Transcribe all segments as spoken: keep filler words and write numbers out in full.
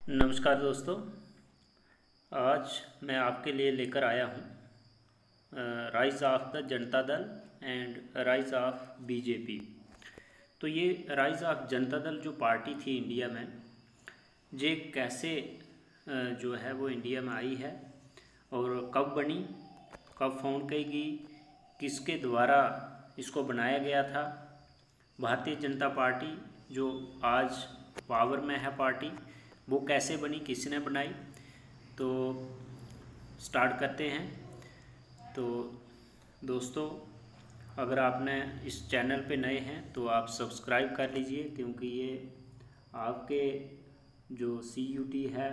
नमस्कार दोस्तों। आज मैं आपके लिए लेकर आया हूँ राइज ऑफ द जनता दल एंड राइज ऑफ बीजेपी। तो ये राइज ऑफ जनता दल जो पार्टी थी इंडिया में, ये कैसे जो है वो इंडिया में आई है और कब बनी, कब फाउंड की गई, किसके द्वारा इसको बनाया गया था। भारतीय जनता पार्टी जो आज पावर में है पार्टी, वो कैसे बनी, किसने बनाई, तो स्टार्ट करते हैं। तो दोस्तों, अगर आपने इस चैनल पे नए हैं तो आप सब्सक्राइब कर लीजिए, क्योंकि ये आपके जो सी यू टी है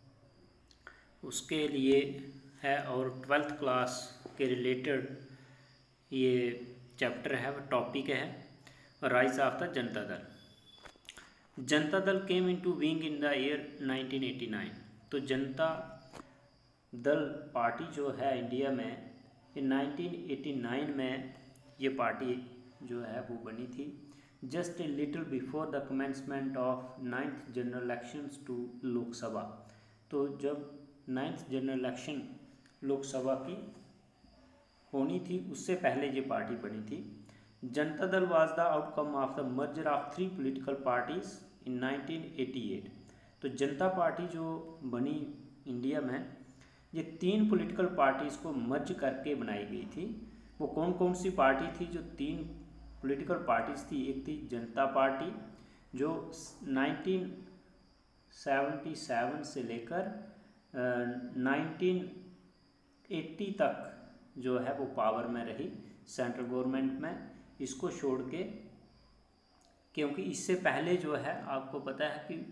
उसके लिए है और ट्वेल्थ क्लास के रिलेटेड ये चैप्टर है, टॉपिक है rise of the Janata Dal. Janata Dal came into being in the year nineteen eighty nine. तो जनता दल पार्टी जो है इंडिया में इन नाइनटीन एटी नाइन में ये पार्टी जो है वो बनी थी, just a little before the commencement of ninth general elections to Lok Sabha. तो जब नाइन्थ जनरल इलेक्शन लोकसभा की होनी थी उससे पहले ये पार्टी बनी थी। Janata Dal was the outcome of the merger of three political parties in nineteen eighty eight. तो जनता पार्टी जो बनी इंडिया में, ये तीन पॉलिटिकल पार्टीज़ को मर्ज करके बनाई गई थी। वो कौन कौन सी पार्टी थी जो तीन पॉलिटिकल पार्टीज़ थी? एक थी जनता पार्टी जो नाइनटीन सेवेंटी सेवन से लेकर नाइनटीन एटी तक जो है वो पावर में रही सेंट्रल गवर्नमेंट में। इसको छोड़ के, क्योंकि इससे पहले जो है आपको पता है कि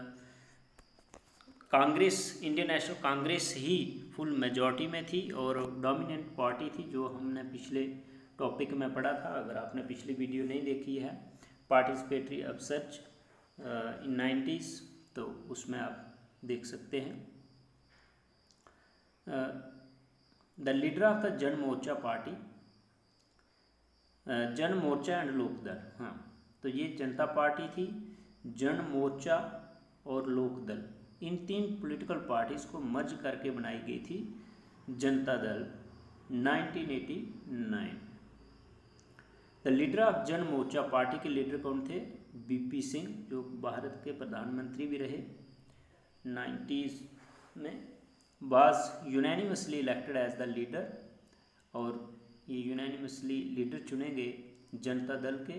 कांग्रेस, इंडियन नेशनल कांग्रेस ही फुल मेजॉरिटी में थी और डोमिनेंट पार्टी थी, जो हमने पिछले टॉपिक में पढ़ा था। अगर आपने पिछली वीडियो नहीं देखी है, पार्टिसिपेटरी अपसर्च इन नाइन्टीज़, तो उसमें आप देख सकते हैं। द लीडर ऑफ द जन मोर्चा पार्टी, जन मोर्चा एंड लोकदल। हाँ, तो ये जनता पार्टी थी, जन मोर्चा और लोकदल, इन तीन पॉलिटिकल पार्टीज़ को मर्ज करके बनाई गई थी Janata Dal nineteen eighty nine. The leader of Jan Morcha party के लीडर कौन थे? बीपी सिंह, जो भारत के प्रधानमंत्री भी रहे नाइन्टीज़ में। Was unanimously elected as the leader, और ये यूनानिमसली लीडर चुने गए जनता दल के।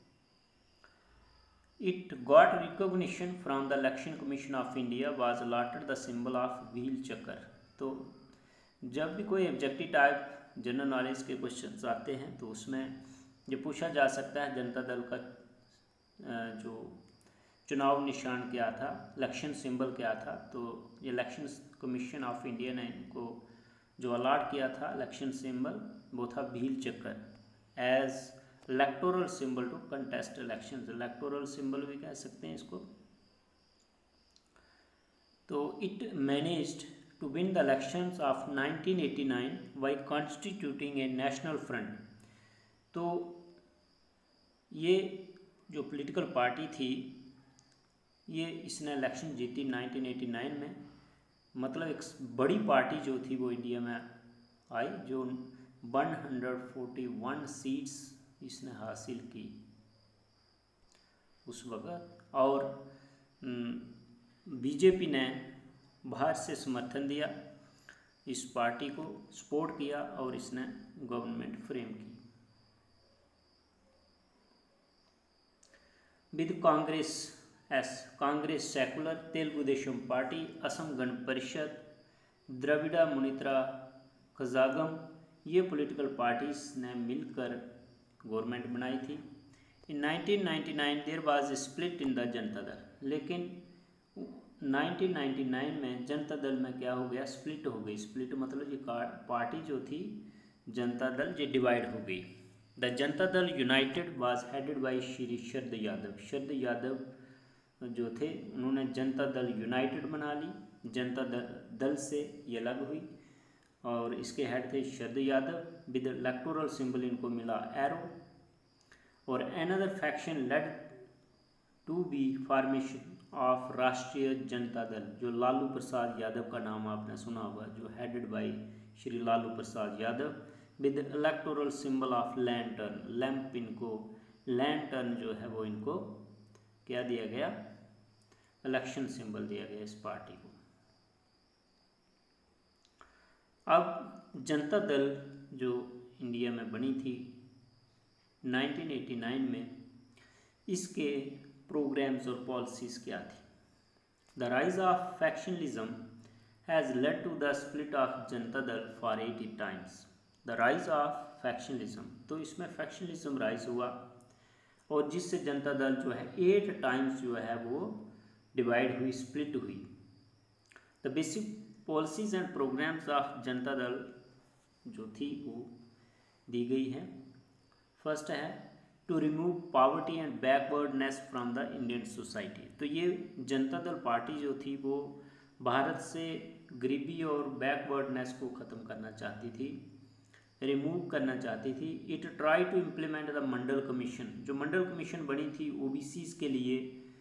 It got recognition from the Election Commission of India, was allotted the symbol of wheel chakra. तो जब भी कोई ऑब्जेक्टिव टाइप जनरल नॉलेज के क्वेश्चंस आते हैं तो उसमें ये पूछा जा सकता है जनता दल का जो चुनाव निशान क्या था, इलेक्शन सिंबल क्या था। तो ये इलेक्शन कमीशन ऑफ इंडिया ने इनको जो अलॉट किया था इलेक्शन सिंबल, वो था wheel chakra as electoral symbol to contest elections. Electoral symbol भी कह सकते हैं इसको। तो it managed to win the elections of nineteen eighty nine by constituting a national front. तो ये जो पॉलिटिकल पार्टी थी, ये इसने इलेक्शन जीती नाइनटीन एटी नाइन में। मतलब एक बड़ी पार्टी जो थी वो इंडिया में आई, जो one hundred forty one seats इसने हासिल की उस वक़्त। और बीजेपी ने बाहर से समर्थन दिया, इस पार्टी को सपोर्ट किया और इसने गवर्नमेंट फ्रेम की। With Congress S Congress secular, Telugu Desam party, Assam Gana Parishad, Dravida मुनित्रा Kazhagam, ये पॉलिटिकल पार्टीज ने मिलकर गवर्नमेंट बनाई थी। In nineteen ninety nine there was split in the Janata Dal. लेकिन नाइनटीन नाइंटी नाइन में जनता दल में क्या हो गया? स्प्लिट हो गई। स्प्लिट मतलब ये पार्टी जो थी जनता दल, ये डिवाइड हो गई। The Janata Dal united was headed by Shri Sharad Yadav. Sharad Yadav जो थे उन्होंने जनता दल यूनाइटेड बना ली, जनता दल, दल से ये अलग हुई और इसके हेड थे Sharad Yadav. With electoral symbol इनको मिला एरो। और another faction led to be formation of Rashtriya Janata Dal, जो लालू प्रसाद यादव का नाम आपने सुना होगा, जो headed by Shri Lalu Prasad Yadav, with electoral symbol of lantern, lamp, इनको लैंटर्न जो है वो इनको क्या दिया गया, इलेक्शन सिंबल दिया गया इस पार्टी को। अब जनता दल जो इंडिया में बनी थी नाइनटीन एटी नाइन में, इसके प्रोग्राम्स और पॉलिसीज़ क्या थी। The rise of factionalism has led to the split of Janata Dal for eighty times. The rise of factionalism, तो इसमें फैक्शनलिज्म राइज हुआ और जिससे जनता दल जो है एट टाइम्स जो है वो डिवाइड हुई, स्प्लिट हुई। The basic policies and programmes of Janata Dal जो थी वो दी गई है। फर्स्ट है to remove poverty and backwardness from the Indian society. तो ये जनता दल पार्टी जो थी वो भारत से गरीबी और बैकवर्डनेस को ख़त्म करना चाहती थी, रिमूव करना चाहती थी। It try to implement the Mandal commission, जो मंडल कमीशन बनी थी ओबीसीज के लिए,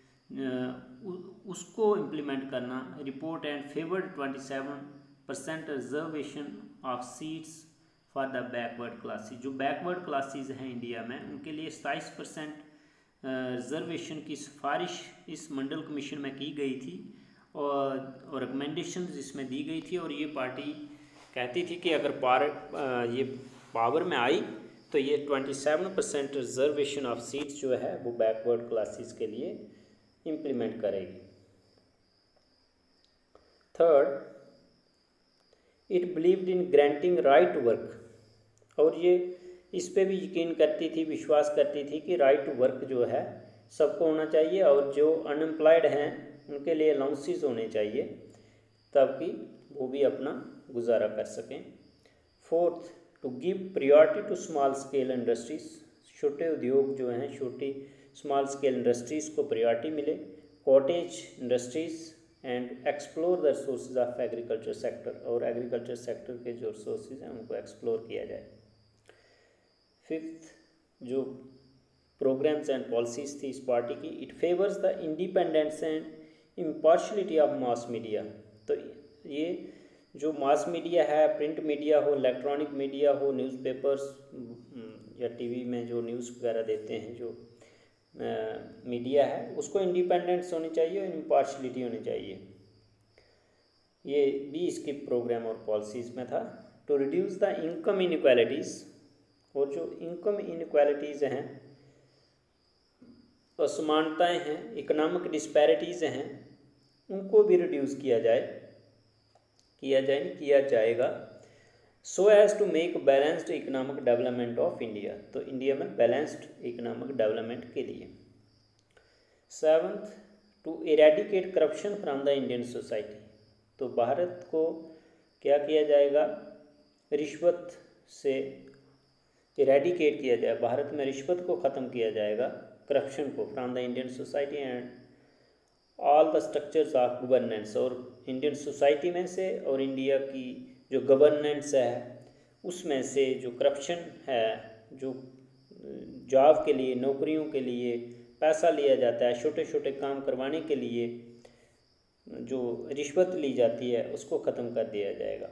उसको इम्प्लीमेंट करना। Report and favoured twenty seven percent reservation of seats for the backward classes, जो बैकवर्ड क्लासेज हैं इंडिया में उनके लिए सताईस परसेंट रिजर्वेशन की सिफारिश इस मंडल कमीशन में की गई थी और और रिकमेंडेशंस इसमें दी गई थी। और ये पार्टी कहती थी कि अगर पार ये पावर में आई तो ये सत्ताईस परसेंट रिजर्वेशन ऑफ सीट्स जो है वो बैकवर्ड क्लासेस के लिए इम्प्लीमेंट करेगी। Third, it believed in granting right to work, और ये इस पे भी यकीन करती थी, विश्वास करती थी कि राइट टू वर्क जो है सबको होना चाहिए और जो अनएम्प्लॉयड हैं उनके लिए अलाउंसेस होने चाहिए ताकि वो भी अपना गुजारा कर सकें। Fourth, to give priority to small scale industries, छोटे उद्योग जो हैं, छोटी स्मॉल स्केल इंडस्ट्रीज़ को प्रायोरिटी मिले। Cottage industries and explore the resources of agriculture sector, और एग्रीकल्चर सेक्टर के जो रिसोर्सेज हैं उनको एक्सप्लोर किया जाए। फिफ्थ, जो प्रोग्राम्स एंड पॉलिसीज़ थी इस पार्टी की, it favours the independence and impartiality of mass media. तो ये जो मास मीडिया है, प्रिंट मीडिया हो, इलेक्ट्रॉनिक मीडिया हो, न्यूज़पेपर्स या टीवी में जो न्यूज़ वगैरह देते हैं, जो मीडिया है, उसको इंडिपेंडेंस होनी चाहिए और इम्पार्शलिटी होनी चाहिए। ये भी इसके प्रोग्राम और पॉलिसीज़ में था। To reduce the income inequalities, और जो इनकम इनइक्वालिटीज़ हैं, असमानताएं हैं, इकोनॉमिक डिस्पैरिटीज़ हैं, उनको भी रिड्यूस किया जाए किया जाए नहीं किया जाएगा। So as to make balanced economic development of India, तो इंडिया में बैलेंस्ड इकोनॉमिक डेवलपमेंट के लिए। Seventh, to eradicate corruption from the Indian society, तो भारत को क्या किया जाएगा, रिश्वत से इरेडिकेट किया जाए, भारत में रिश्वत को ख़त्म किया जाएगा, करप्शन को, from the Indian society and all the structures of governance, और इंडियन सोसाइटी में से और इंडिया की जो गवर्नेंस है उसमें से जो करप्शन है, जो जॉब के लिए, नौकरियों के लिए पैसा लिया जाता है, छोटे छोटे काम करवाने के लिए जो रिश्वत ली जाती है उसको ख़त्म कर दिया जाएगा।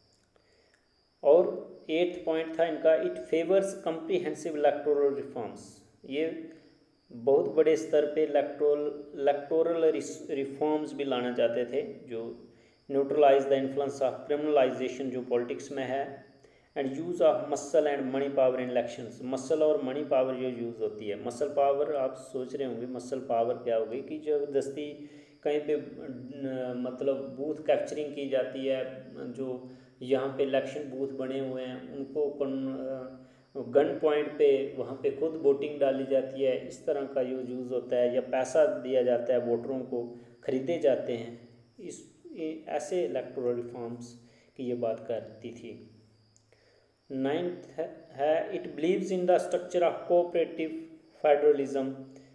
और एट्थ पॉइंट था इनका, it favours comprehensive electoral reforms, ये बहुत बड़े स्तर पे इलेक्टोरल इलेक्टोरल रिफॉर्म्स भी लाना चाहते थे, जो neutralise the influence of criminalisation जो पॉलिटिक्स में है, and use of muscle and money power in elections, muscle और मनी पावर जो यूज़ होती है। मसल पावर आप सोच रहे होंगे मसल पावर क्या होगी, कि ज़बरदस्ती कहीं पे मतलब बूथ कैप्चरिंग की जाती है, जो यहाँ पे इलेक्शन बूथ बने हुए हैं उनको गन पॉइंट पे वहाँ पे खुद वोटिंग डाली जाती है, इस तरह का जो यूज़ होता है, या पैसा दिया जाता है, वोटरों को खरीदे जाते हैं, इस ऐसे इलेक्टोरल रिफॉर्म्स की ये बात करती थी। नाइन्थ है, it believes in the structure of cooperative federalism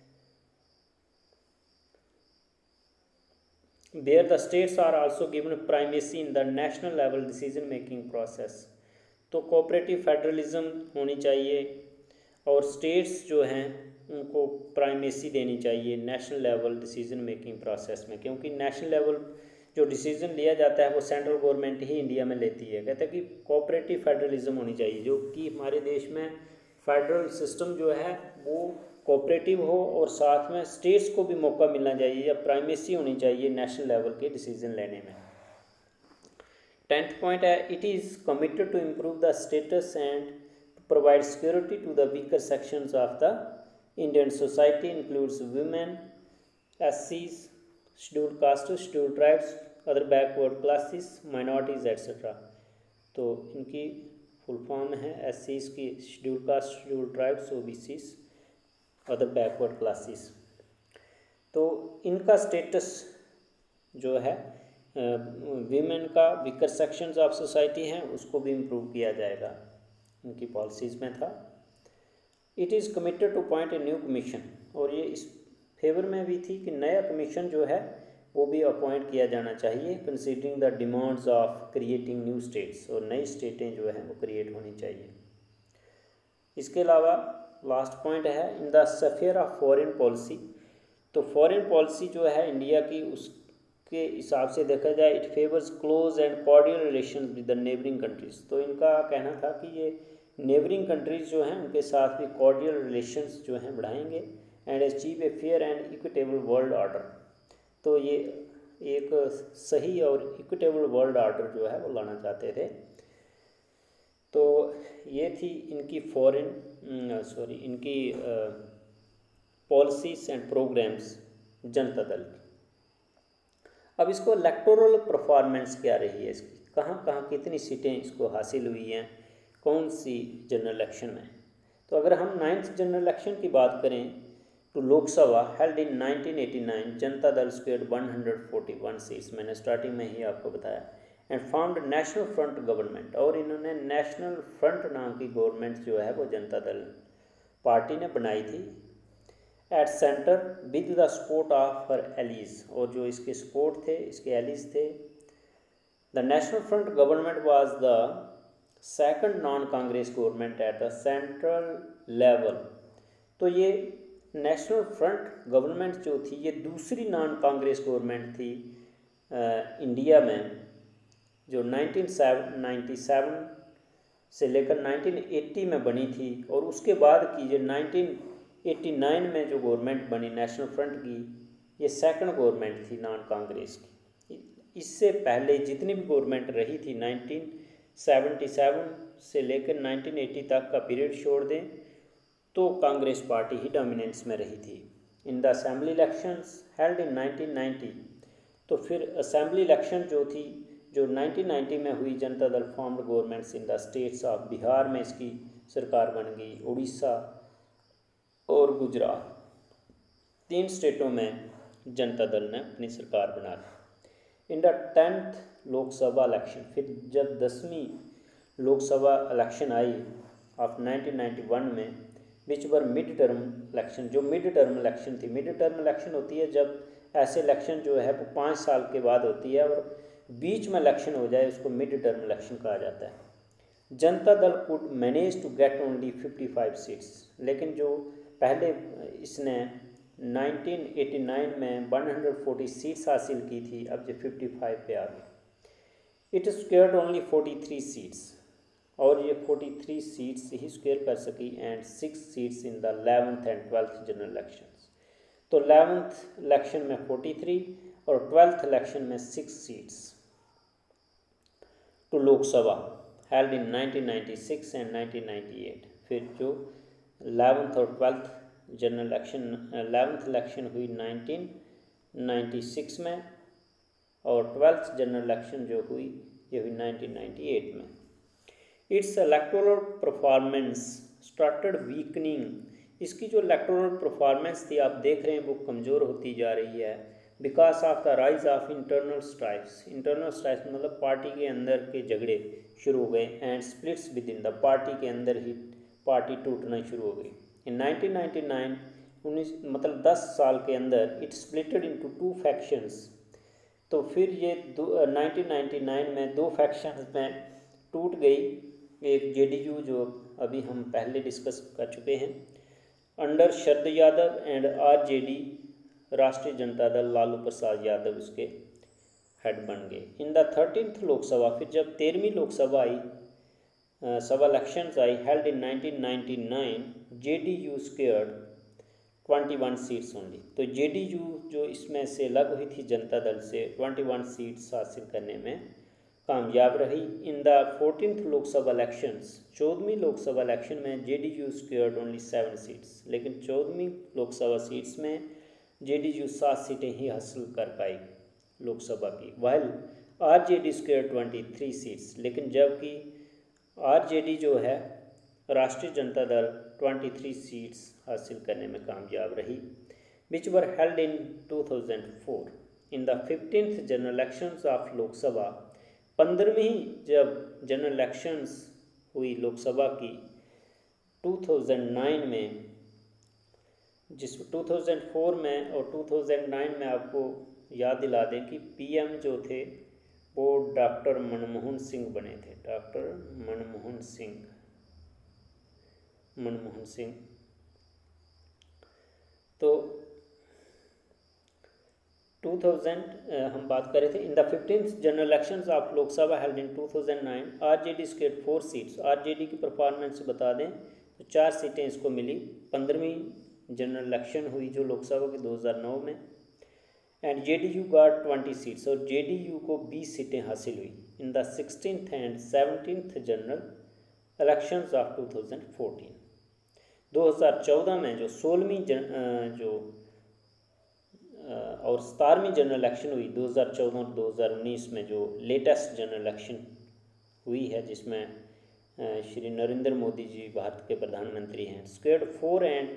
where the states are also given primacy in the national level decision making process. तो कोऑपरेटिव फेडरलिज्म होनी चाहिए और स्टेट्स जो हैं उनको प्राइमेसी देनी चाहिए national level decision making process में, क्योंकि नेशनल लेवल जो डिसीजन लिया जाता है वो सेंट्रल गवर्नमेंट ही इंडिया में लेती है। कहते हैं कि कोऑपरेटिव फेडरलिज्म होनी चाहिए, जो कि हमारे देश में फेडरल सिस्टम जो है वो कोऑपरेटिव हो और साथ में स्टेट्स को भी मौका मिलना चाहिए या प्राइमेसी होनी चाहिए नेशनल लेवल के डिसीजन लेने में। टेंथ पॉइंट है, it is committed to improve the status and provide security to the weaker sections of the Indian society includes women, S Cs, scheduled caste, scheduled tribes, other backward classes, minorities etcetera. तो इनकी full form है S Cs की scheduled caste, scheduled tribes, O B Cs, other backward classes. तो इनका status जो है women का weaker sections of society हैं उसको भी इम्प्रूव किया जाएगा, इनकी पॉलिसीज़ में था। It is committed to appoint a new commission, और ये इस फेवर में भी थी कि नया कमीशन जो है वो भी अपॉइंट किया जाना चाहिए, considering the demands of creating new states, और नई स्टेटें जो हैं वो क्रिएट होनी चाहिए। इसके अलावा लास्ट पॉइंट है in the sphere of foreign policy. तो फॉरेन पॉलिसी जो है इंडिया की, उसके हिसाब से देखा जाए it favours close and cordial relation with the neighbouring countries. तो इनका कहना था कि ये नेबरिंग कंट्रीज़ जो हैं उनके साथ भी कॉर्डियल रिलेशंस जो हैं बढ़ाएंगे and achieve a fair and equitable world order. तो ये एक सही और इक्विटेबल वर्ल्ड ऑर्डर जो है वो लाना चाहते थे। तो ये थी इनकी फॉरेन सॉरी इनकी policies and programmes Janata Dal की। अब इसको इलेक्टोरल परफॉर्मेंस क्या रही है इसकी, कहाँ कहाँ कितनी सीटें इसको हासिल हुई हैं, कौन सी जनरल इलेक्शन में। तो अगर हम नाइन्थ जनरल इलेक्शन की बात करें तो Lok Sabha held in nineteen eighty nine, Janata Dal secured one hundred forty one seats, मैंने स्टार्टिंग में ही आपको बताया, and formed national front government, और इन्होंने नेशनल फ्रंट नाम की गवर्नमेंट जो है वो जनता दल पार्टी ने बनाई थी at centre with the support of her allies, और जो इसके सपोर्ट थे इसके एलीज थे। The national front government was the second non Congress government at the central level. तो ये नेशनल फ्रंट गवर्नमेंट जो थी ये दूसरी नॉन कांग्रेस गवर्नमेंट थी आ, इंडिया में, जो नाइनटीन नाइन्टी सेवन से लेकर नाइनटीन एटी में बनी थी, और उसके बाद की जो नाइनटीन एटी नाइन में जो गवर्नमेंट बनी नेशनल फ्रंट की, ये सेकंड गवर्नमेंट थी नॉन कांग्रेस की। इससे पहले जितनी भी गवर्नमेंट रही थी नाइनटीन सेवेंटी सेवन से लेकर नाइनटीन एटी तक का पीरियड छोड़ दें तो कांग्रेस पार्टी ही डोमिनेंस में रही थी। In the assembly elections held in nineteen ninety, तो फिर असेंबली इलेक्शन जो थी जो नाइनटीन नाइंटी में हुई, Janata Dal formed governments in the states of Bihar में इसकी सरकार बन गई, उड़ीसा और गुजरात, तीन स्टेटों में जनता दल ने अपनी सरकार बना ली। In the tenth Lok Sabha election, फिर जब दसवीं लोकसभा इलेक्शन आई ऑफ नाइनटीन नाइंटी वन में, which were mid term election, जो मिड टर्म इलेक्शन थी। मिड टर्म इलेक्शन होती है जब ऐसे इलेक्शन जो है वो पाँच साल के बाद होती है और बीच में इलेक्शन हो जाए, उसको मिड टर्म इलेक्शन कहा जाता है। Janata Dal could manage to get only fifty five seats, लेकिन जो पहले इसने नाइनटीन एटी नाइन में वन हंड्रेड फोर्टी सीट्स हासिल की थी, अब जो फिफ्टी फाइव पे आ गई। It secured only forty three seats, और ये फोर्टी थ्री सीट्स ही स्क्वेयर कर सकी, and six seats in the eleventh and twelfth general elections. तो इलेवेंथ इलेक्शन में फोर्टी थ्री और ट्वेल्थ इलेक्शन में six seats to Lok Sabha held in nineteen ninety six and nineteen ninety eight. फिर जो eleventh और twelfth general election, eleventh election हुई nineteen ninety six में, और ट्वेल्थ जनरल इलेक्शन जो हुई ये हुई नाइनटीन नाइंटी एट में। Its electoral performance started weakening, इसकी जो इलेक्टोरल परफॉर्मेंस थी आप देख रहे हैं वो कमज़ोर होती जा रही है, because of the rise of internal strifes. Internal strifes मतलब पार्टी के अंदर के झगड़े शुरू हो गए, and splits within the party के अंदर ही पार्टी टूटना शुरू हो गई। इन नाइनटीन नाइंटी नाइन उन्नीस मतलब दस साल के अंदर it splitted into two factions. तो फिर ये दो नाइनटीन नाइंटी नाइन में दो फैक्शंस में टूट गई। एक जेडीयू जो अभी हम पहले डिस्कस कर चुके हैं, under Sharad Yadav and RJD Rashtriya Janata दल लालू प्रसाद यादव इसके हेड बन गए। इन द थर्टीन्थ लोकसभा, फिर जब तेरहवीं लोकसभा आई, सभा इलेक्शंस आई held in nineteen ninety nine, JDU secured twenty one seats only. तो जेडीयू जो इसमें से अलग हुई थी जनता दल से, ट्वेंटी वन सीट्स हासिल करने में कामयाब रही। In the fourteenth Lok Sabha elections, चौदहवीं लोकसभा इलेक्शन में JDU secured only seven seats, लेकिन चौदहवीं लोकसभा सीट्स में जेडीयू सात सीटें ही हासिल कर पाई लोकसभा की, while RJD secured twenty three seats, लेकिन जबकि आरजेडी जो है राष्ट्रीय जनता दल ट्वेंटी थ्री सीट्स हासिल करने में कामयाब रही, which were held in two thousand four. In the fifteenth general elections of Lok Sabha, पंद्रहवीं जब जनरल इलेक्शंस हुई लोकसभा की टू थाउजेंड नाइन में, जिस टू थाउजेंड फोर में और टू थाउजेंड नाइन में आपको याद दिला दें कि पीएम जो थे वो डॉक्टर मनमोहन सिंह बने थे, डॉक्टर मनमोहन सिंह मनमोहन सिंह तो टू थाउजेंड हम बात कर रहे थे। In the fifteenth general elections of Lok Sabha held in two thousand nine, RJD secured four seats. RJD की परफॉर्मेंस बता दें तो चार सीटें इसको मिली। पंद्रहवीं जनरल इलेक्शन हुई जो लोकसभा की दो हज़ार नौ में, and JDU got twenty seats, और जेडीयू को बीस सीटें हासिल हुई in the sixteenth and seventeenth general elections of two thousand fourteen. दो हज़ार चौदह में जो सोलहवीं जन जो और सतारहवीं जनरल इलेक्शन हुई दो हज़ार चौदह और दो हज़ार उन्नीस में, जो लेटेस्ट जनरल इलेक्शन हुई है जिसमें श्री नरेंद्र मोदी जी भारत के प्रधानमंत्री हैं, secured four and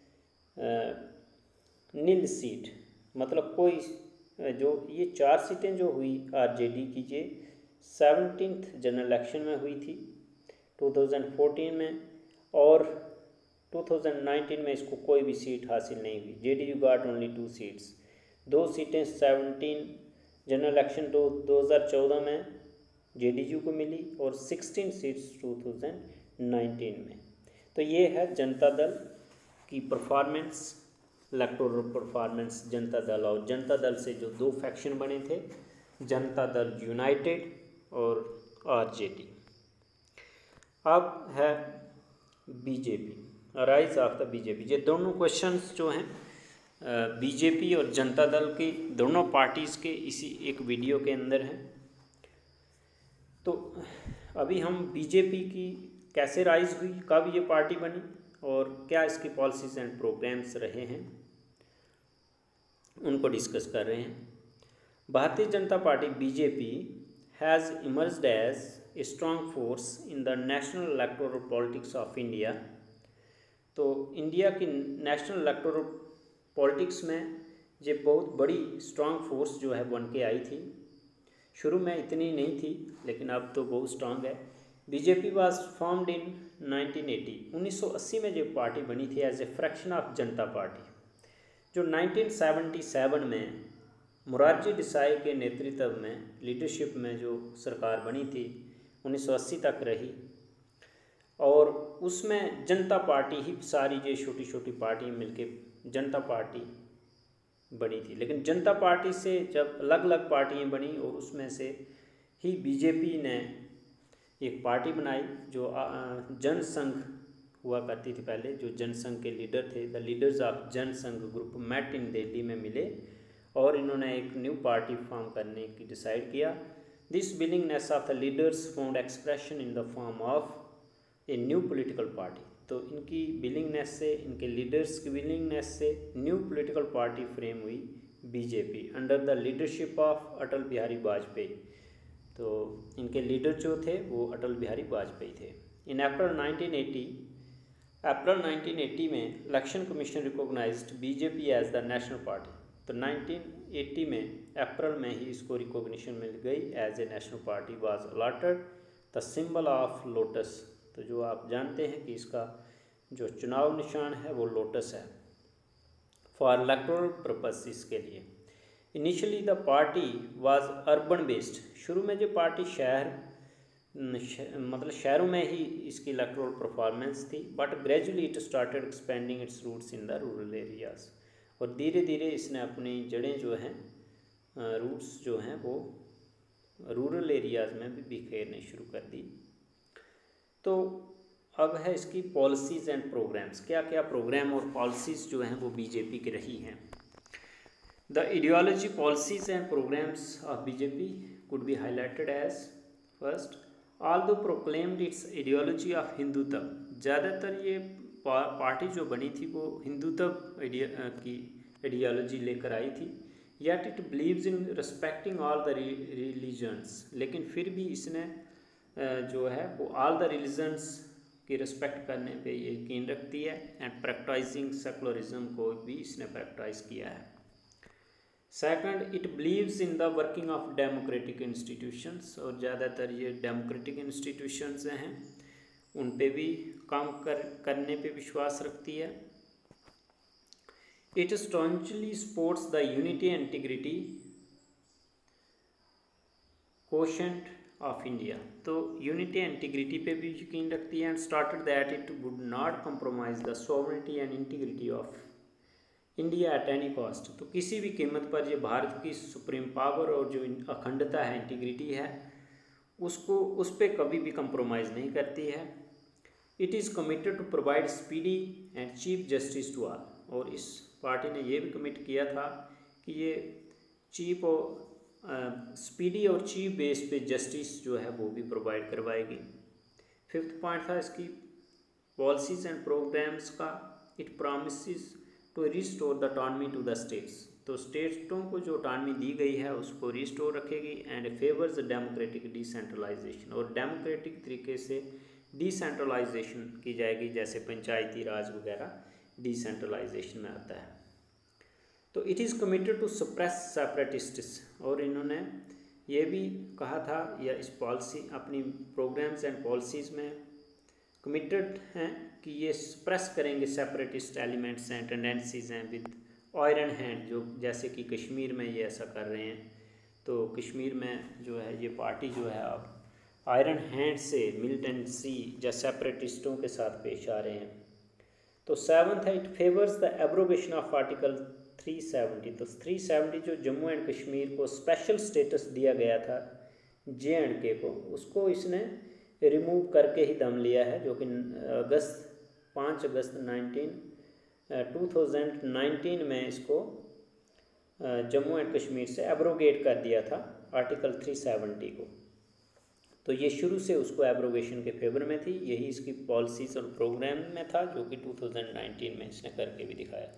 nil seat, मतलब कोई जो ये चार सीटें जो हुई आरजेडी की, ये सेवनटीन्थ जनरल इलेक्शन में हुई थी टू थाउजेंड फोर्टीन में, और टू थाउजेंड नाइनटीन में इसको कोई भी सीट हासिल नहीं हुई। JDU got only two seats, दो सीटें सेवनटीन जनरल इलेक्शन दो दो हज़ार चौदह में जेडीयू को मिली और sixteen seats two thousand nineteen में। तो ये है जनता दल की performance, electoral performance Janata Dal, और जनता दल से जो दो फैक्शन बने थे, जनता दल यूनाइटेड और आरजेडी। अब है BJP, rise of the BJP. ये दोनों क्वेश्चंस जो हैं बीजेपी और जनता दल की दोनों पार्टीज़ के इसी एक वीडियो के अंदर हैं। तो अभी हम बीजेपी की कैसे राइज हुई, कब ये पार्टी बनी और क्या इसकी पॉलिसीज एंड प्रोग्राम्स रहे हैं, उनको डिस्कस कर रहे हैं। Bharatiya Janata Party BJP has emerged as a strong force in the national electoral politics of India. तो इंडिया की नेशनल इलेक्टोरल पॉलिटिक्स में ये बहुत बड़ी स्ट्रॉन्ग फोर्स जो है बन के आई थी। शुरू में इतनी नहीं थी लेकिन अब तो बहुत स्ट्रॉन्ग है। BJP was formed in nineteen eighty, उन्नीस सौ अस्सी में जो पार्टी बनी थी as a fraction of Janata party, जो नाइनटीन सेवेंटी सेवन में मोरारजी देसाई के नेतृत्व में लीडरशिप में जो सरकार बनी थी उन्नीस सौ अस्सी तक रही, और उसमें जनता पार्टी ही सारी जो छोटी छोटी पार्टी मिलके जनता पार्टी बनी थी। लेकिन जनता पार्टी से जब अलग अलग पार्टियां बनी और उसमें से ही बीजेपी ने एक पार्टी बनाई जो जनसंघ हुआ करती थी पहले, जो जनसंघ के लीडर थे, the leaders of Jan Sangh group met in Delhi में मिले और इन्होंने एक न्यू पार्टी फॉर्म करने की डिसाइड किया। This willingness of the leaders found expression in the form of a new political party. तो इनकी विलिंगनेस से, इनके लीडर्स की विलिंगनेस से न्यू पॉलिटिकल पार्टी फ्रेम हुई BJP under the leadership of Atal Bihari Vajpayee. तो इनके लीडर जो थे वो अटल बिहारी वाजपेयी थे। In April nineteen eighty April nineteen eighty में election commission recognised BJP as the national party. तो नाइनटीन एटी में अप्रैल में ही इसको रिकॉग्निशन मिल गई as a national party. Was allotted the symbol of lotus. तो जो आप जानते हैं कि इसका जो चुनाव निशान है वो लोटस है फॉर इलेक्टोरल पर्पस। इसके लिए initially the party was urban based. शुरू में जो पार्टी शहर मतलब शहरों में ही इसकी इलेक्टोरल परफॉर्मेंस थी, but gradually it started expanding its roots in the rural areas, और धीरे धीरे इसने अपनी जड़ें जो हैं, रूट्स जो हैं वो रूरल एरियाज़ में भी बिखेरने शुरू कर दी। तो अब है इसकी पॉलिसीज़ एंड प्रोग्राम्स, क्या क्या प्रोग्राम और पॉलिसीज़ जो हैं वो बीजेपी की रही हैं। The ideology, policies and programmes of BJP could be highlighted as first, although proclaimed its ideology of Hindutva, ज़्यादातर ये पार्टी जो बनी थी वो हिंदुत्व की आइडियोलॉजी लेकर आई थी। Yet it believes in respecting all the religions, लेकिन फिर भी इसने जो है वो ऑल द रिलीजन्स की रिस्पेक्ट करने पे यकीन रखती है, एंड प्रैक्टिसिंग सेकुलरिज्म को भी इसने प्रैक्टिस किया है। Second, it believes in the working of democratic institutions, और ज़्यादातर ये डेमोक्रेटिक इंस्टीट्यूशंस हैं उन पे भी काम कर करने पे विश्वास रखती है। It strongly supports the unity and integrity quotient of India, तो यूनिटी एंड इंटीग्रिटी पे भी यकीन रखती है, and started that it would not compromise the sovereignty and integrity of India at any cost, तो किसी भी कीमत पर ये भारत की सुप्रीम पावर और जो अखंडता है, इंटीग्रिटी है, उसको उस पर कभी भी कंप्रोमाइज़ नहीं करती है। It is committed to provide speedy and cheap justice to all, और इस पार्टी ने ये भी कमिट किया था कि ये चीप और स्पीडी और चीप बेस पे जस्टिस जो है वो भी प्रोवाइड करवाएगी। फिफ्थ पॉइंट था इसकी पॉलिसीज़ एंड प्रोग्राम्स का, it promises to restore the autonomy to the states, तो स्टेटों को जो ऑटोनॉमी दी गई है उसको रिस्टोर रखेगी, एंड फेवर्स डेमोक्रेटिक डिसेंट्रलाइजेशन, और डेमोक्रेटिक तरीके से डिसेंट्रलाइजेशन की जाएगी, जैसे पंचायती राज वगैरह डिसेंट्रलाइजेशन में आता है। तो it is committed to suppress separatists, और इन्होंने ये भी कहा था, या इस पॉलिसी अपनी प्रोग्राम्स एंड पॉलिसीज़ में कमिटेड हैं कि ये सप्रेस करेंगे सेपरेटिस्ट एलिमेंट्स एंड टेंडेंसीज़ हैं विद आयरन हैंड, जो जैसे कि कश्मीर में ये ऐसा कर रहे हैं। तो कश्मीर में जो है ये पार्टी जो है अब आयरन हैंड से मिलिटेंसी या सेपरेटिस्टों के साथ पेश आ रहे हैं। तो सेवन्थ है, it favours the abrogation of article three seventy, तो थ्री सेवेंटी जो जम्मू एंड कश्मीर को स्पेशल स्टेटस दिया गया था जे एंड के को, उसको इसने रिमूव करके ही दम लिया है, जो कि अगस्त पाँच अगस्त नाइनटीन टू थाउजेंड नाइनटीन में इसको जम्मू एंड कश्मीर से एब्रोगेट कर दिया था आर्टिकल थ्री सेवेंटी को। तो ये शुरू से उसको एब्रोगेशन के फेवर में थी, यही इसकी पॉलिसीज़ और प्रोग्राम में था, जो कि टू थाउजेंड नाइनटीन में इसने करके भी दिखाया।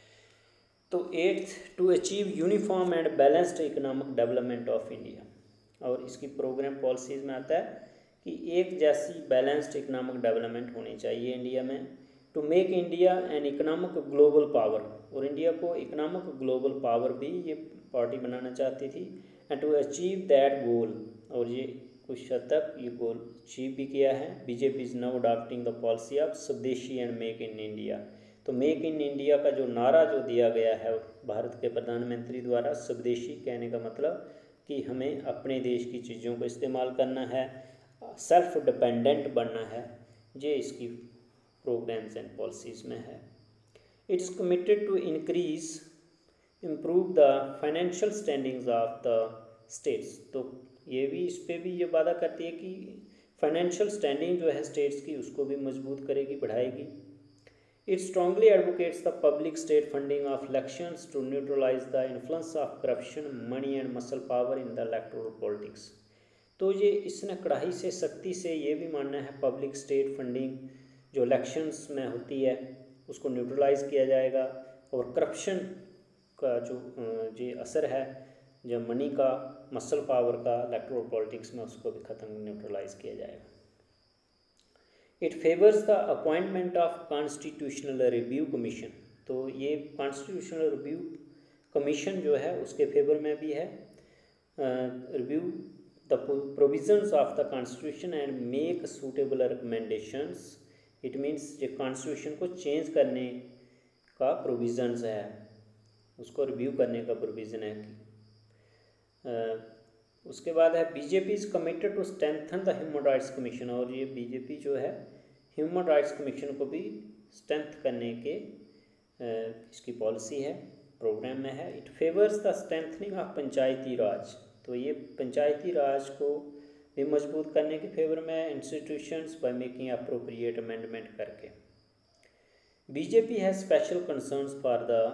तो eighth, to achieve uniform and balanced economic development of India, और इसकी प्रोग्राम पॉलिसीज़ में आता है कि एक जैसी बैलेंस्ड इकोनॉमिक डेवलपमेंट होनी चाहिए इंडिया में। To make India an economic global power, और इंडिया को इकोनॉमिक ग्लोबल पावर भी ये पार्टी बनाना चाहती थी। And to achieve that goal, और ये कुछ हद तक ये गोल अचीव भी किया है। BJP is now adopting the policy of swadeshi and make in India, तो मेक इन इंडिया का जो नारा जो दिया गया है भारत के प्रधानमंत्री द्वारा, स्वदेशी कहने का मतलब कि हमें अपने देश की चीज़ों को इस्तेमाल करना है, सेल्फ डिपेंडेंट बनना है, ये इसकी प्रोग्राम्स एंड पॉलिसीज़ में है। It is committed to increase improve the financial standings of the states, तो ये भी इस पर भी ये वादा करती है कि फाइनेंशियल स्टैंडिंग जो है स्टेट्स की उसको भी मजबूत करेगी, बढ़ाएगी। It strongly advocates the public state funding of elections to neutralise the influence of corruption, money and muscle power in the electoral politics, तो ये इसने कड़ाई से सख्ती से ये भी मानना है पब्लिक स्टेट फंडिंग जो इलेक्शंस में होती है उसको न्यूट्रलाइज़ किया जाएगा, और करप्शन का जो जो असर है, जो मनी का, मसल पावर का इलेक्टोरल पॉलिटिक्स में, उसको भी ख़त्म न्यूट्रलाइज़ किया जाएगा। It favours the appointment of constitutional review commission, तो ये कॉन्स्टिट्यूशनल रिव्यू कमीशन जो है उसके फेवर में भी है। Review the provisions of the constitution and make suitable recommendations, it means जो कॉन्स्टिट्यूशन को चेंज करने का प्रोविजंस है, उसको रिव्यू करने का प्रोविज़न है। उसके बाद है BJP is committed to strengthen the human rights commission, और ये बीजेपी जो है ह्यूमन राइट्स कमीशन को भी स्ट्रेंथ करने के इसकी पॉलिसी है, प्रोग्राम में है। It favours the strengthening of panchayati raj, तो ये पंचायती राज को भी मजबूत करने के फेवर में institutions by making appropriate amendment करके। BJP has special concerns for the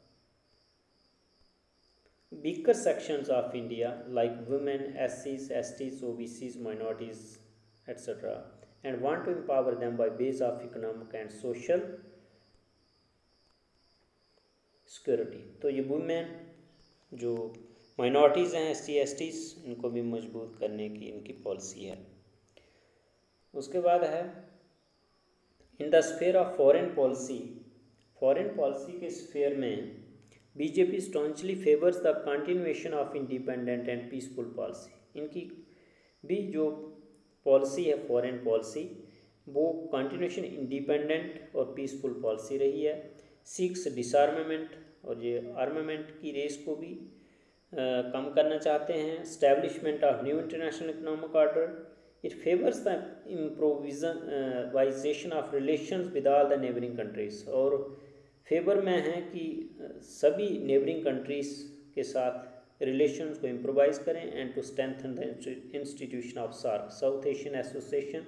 weaker sections of India like women, S Cs, S Ts, O B Cs, minorities, et cetera, and want to empower them by ways of economic and social security। तो ये women जो minorities हैं, S C S Ts, इनको भी मजबूत करने की इनकी पॉलिसी है। उसके बाद है in the sphere of foreign policy, foreign policy के स्फेयर में BJP staunchly favours the continuation of independent and peaceful policy. इनकी भी जो पॉलिसी है फॉरेन पॉलिसी वो कंटिन्यूएशन इंडिपेंडेंट और पीसफुल पॉलिसी रही है। सीक्स डिसआर्मामेंट, और ये आर्मामेंट की रेस को भी आ, कम करना चाहते हैं। Establishment of new international economic order, it favours the improvisation of relations with all the neighbouring countries, और फेवर में है कि सभी नेबरिंग कंट्रीज़ के साथ रिलेशंस को इम्प्रोवाइज़ करें and to strengthen the institution of SAARC, South Asian Association,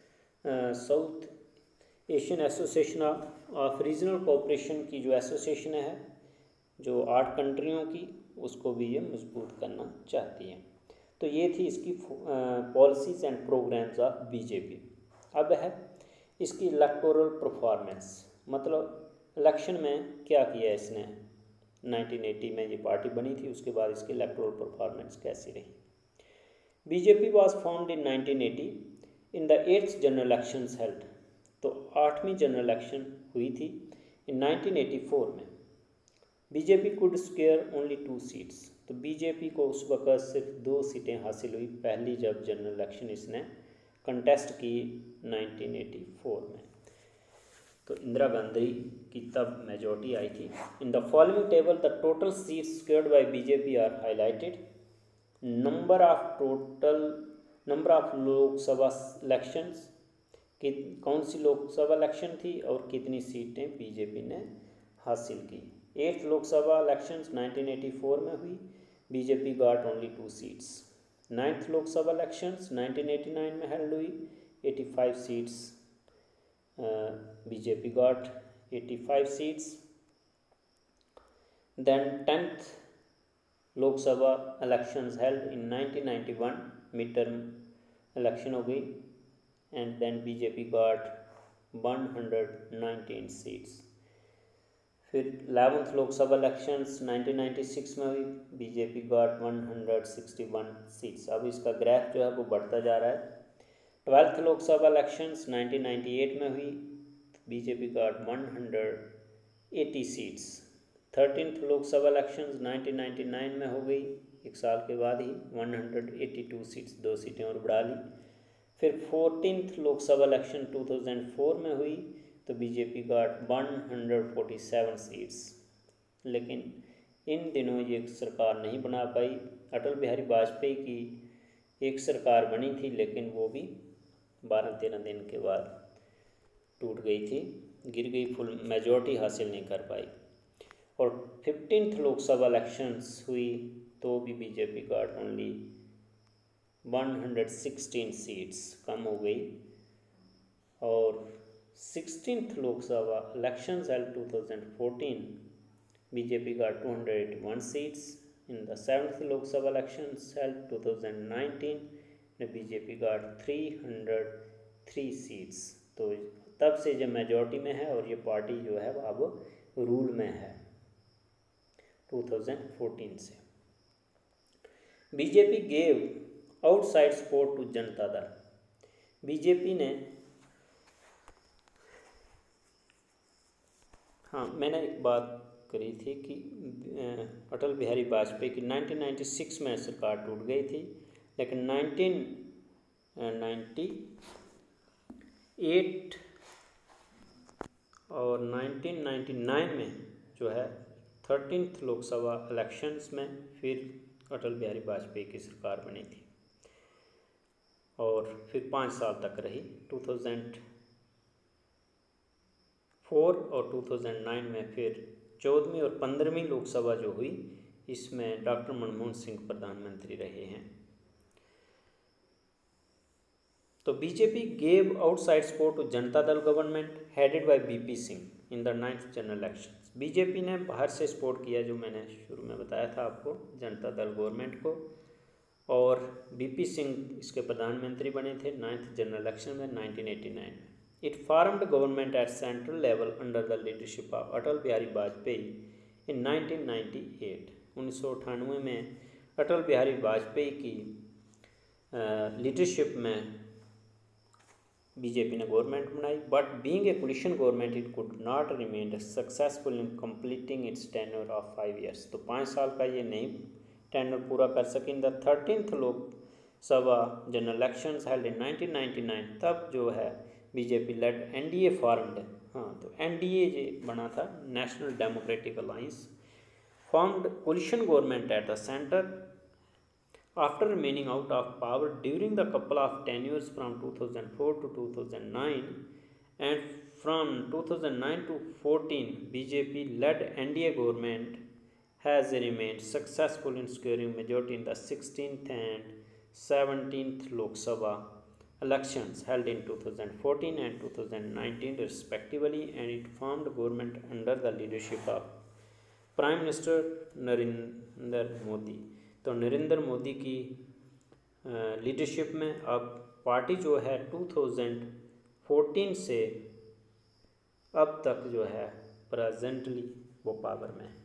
South Asian Association of of regional cooperation की जो एसोसिएशन है जो आठ कंट्रियों की, उसको भी ये मजबूत करना चाहती है। तो ये थी इसकी policies and programmes of BJP. अब है इसकी इलेक्टोरल परफॉर्मेंस, मतलब इलेक्शन में क्या किया इसने। नाइनटीन एटी में ये पार्टी बनी थी, उसके बाद इसकी इलेक्टोरल परफॉर्मेंस कैसी रही। BJP was formed in nineteen eighty in the eighth general elections held, तो आठवीं जनरल इलेक्शन हुई थी इन नाइनटीन एटी फोर में। BJP could square only two seats, तो बीजेपी को उस वक़्त सिर्फ दो सीटें हासिल हुई पहली जब जनरल इलेक्शन इसने कंटेस्ट की नाइनटीन एटी फोर में। तो इंदिरा गांधी की तब मेजॉरिटी आई थी। In the following table the total seats squared by BJP are highlighted. Number of total number of Lok Sabha elections, कि कौन सी लोकसभा इलेक्शन थी और कितनी सीटें बीजेपी ने हासिल की। Eighth Lok Sabha elections nineteen eighty four में हुई, BJP got only two seats. Ninth Lok Sabha elections nineteen eighty nine में हेल्ड हुई, eighty five seats, BJP got eighty five seats. Then tenth Lok Sabha elections held in nineteen ninety one, mid term election हो गई, and then BJP got one hundred nineteen seats. फिर eleventh Lok Sabha elections nineteen ninety six में हुई, BJP got one hundred sixty one seats. अब इसका graph जो है वो बढ़ता जा रहा है। Twelfth Lok Sabha elections nineteen ninety eight में हुई, BJP got one hundred eighty seats. Thirteenth Lok Sabha elections nineteen ninety nine में हो गई, एक साल के बाद ही one hundred eighty two seats, दो सीटें और बढ़ा ली। फिर fourteenth Lok Sabha election two thousand four में हुई, तो BJP got one hundred forty seven seats. लेकिन इन दिनों ये सरकार नहीं बना पाई। अटल बिहारी वाजपेयी की एक सरकार बनी थी, लेकिन वो भी बारह तेरह दिन के बाद टूट गई थी, गिर गई, फुल मेजॉरिटी हासिल नहीं कर पाई। और फिफ्टीन्थ लोकसभा इलेक्शंस हुई तो भी BJP got only one hundred sixteen seats, कम हो गई। और sixteenth Lok Sabha elections held two thousand fourteen, BJP got two hundred eighty one seats. In the seventh Lok Sabha elections held two thousand nineteen, BJP got three hundred three seats. तो तब से जब majority में है और ये पार्टी जो है अब रूल में है टू थाउजेंड फोर्टीन से। BJP gave outside support to Janata Dal, BJP ने, हाँ मैंने एक बात करी थी कि अटल बिहारी वाजपेयी की नाइनटीन नाइंटी सिक्स में सरकार टूट गई थी, लेकिन नाइनटीन नाइंटी एट और नाइनटीन नाइंटी नाइन में जो है थर्टीन्थ लोकसभा इलेक्शंस में फिर अटल बिहारी वाजपेयी की सरकार बनी थी और फिर पाँच साल तक रही। दो हज़ार चार और दो हज़ार नौ में फिर चौदहवीं और पंद्रहवीं लोकसभा जो हुई इसमें डॉक्टर मनमोहन सिंह प्रधानमंत्री रहे हैं। तो BJP gave outside support to Janata Dal government headed by BP Singh in the ninth general elections. BJP ने बाहर से सपोर्ट किया, जो मैंने शुरू में बताया था आपको, जनता दल गवर्नमेंट को, और बीपी सिंह इसके प्रधानमंत्री बने थे नाइन्थ जनरल इलेक्शन में नाइनटीन एटी नाइन में। It formed government at central level under the leadership of Atal Bihari Vajpayee in nineteen ninety eight. उन्नीस सौ अट्ठानवे में अटल बिहारी वाजपेयी की लीडरशिप में बीजेपी ने गवर्नमेंट बनाई। But being a coalition government it could not remain successful in completing its tenure of five years. तो पाँच साल का ये नहीं टेन्योर पूरा कर सके। In the thirteenth Lok Sabha general elections held in nineteen ninety nine, तब जो है बीजेपी लेड एनडीए फॉर्म्ड। हाँ, तो एनडीए जो बना था, national democratic alliance, formed coalition government at the centre after remaining out of power during the couple of tenures from two thousand four to two thousand nine, and from two thousand nine to fourteen B J P led N D A government has remained successful in securing majority in the sixteenth and seventeenth Lok Sabha elections held in two thousand fourteen and two thousand nineteen respectively, and it formed government under the leadership of Prime Minister Narendra Modi। तो नरेंद्र मोदी की leadership में अब party जो है दो हज़ार चौदह से अब तक जो है प्रेजेंटली वो पावर में है।